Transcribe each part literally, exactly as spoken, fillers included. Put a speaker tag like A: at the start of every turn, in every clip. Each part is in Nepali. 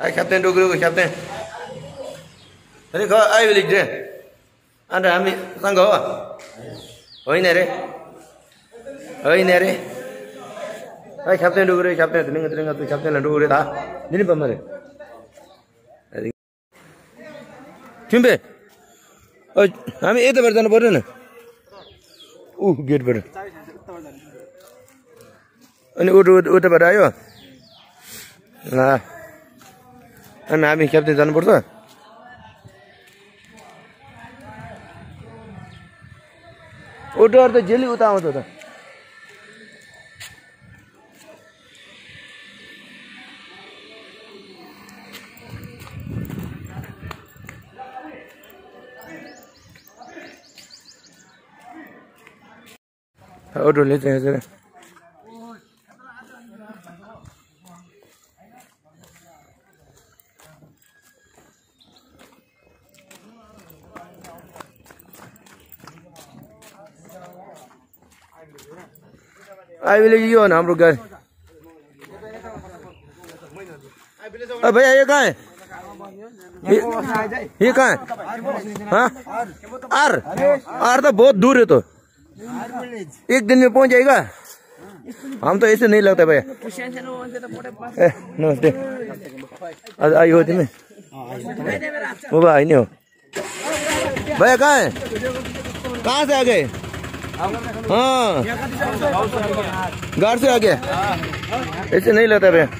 A: Ay captain dulu dulu captain. Tadi kau ay beli je. Anda kami sanggup apa? Oh ini re. Oh ini re. Ay captain dulu dulu captain. Telinga telinga tu captain dulu dulu dah. Ini pemare. Cumbe. Oh kami itu berjalan berjalan. Uh gate ber. Ini udah udah berayo. Nah. Kami kami captain jalan berjalan. Udah ada jeli utama tu dah. Udah lepas ni saja. I will you on हम लोग गए। अब भैया ये कहाँ है? ये कहाँ है? हाँ? आर आर तो बहुत दूर है तो एक दिन में पहुंच जाएगा। हम तो ऐसे नहीं लगता भैया। नमस्ते आज आई होती मैं वो भाई नहीं हो भैया कहाँ है? कहाँ से आ गए? हाँ घर से आ गया ऐसे नहीं लगता भैया।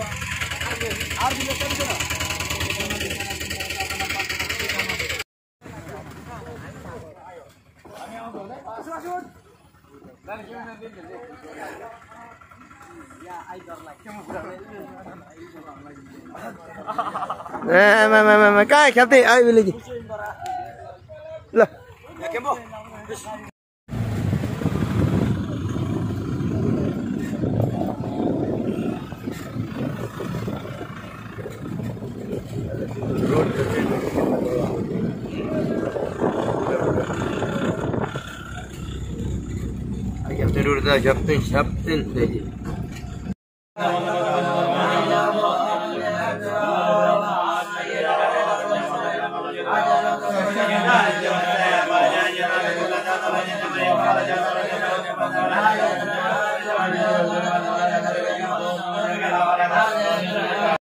A: मैं मैं मैं मैं क्या खेलते आई भी लेगी ला Captain dulu dah, captain, captain saja.